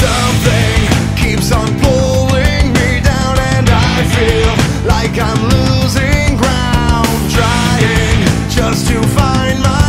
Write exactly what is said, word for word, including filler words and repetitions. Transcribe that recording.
Something keeps on pulling me down, and I feel like I'm losing ground, trying just to find my